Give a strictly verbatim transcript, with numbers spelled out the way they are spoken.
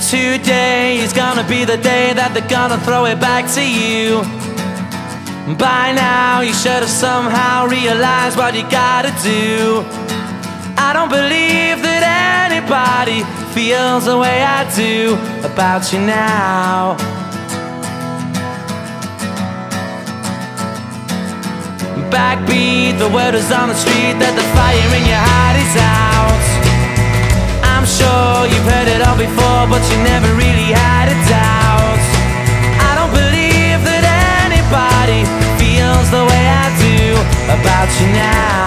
Today is gonna be the day that they're gonna throw it back to you. By now you should have somehow realized what you gotta do. I don't believe that anybody feels the way I do about you now. Backbeat, the word is on the street that the fire in your heart is out. I'm sure you've heard it all before, but you never really had a doubt. I don't believe that anybody feels the way I do about you now.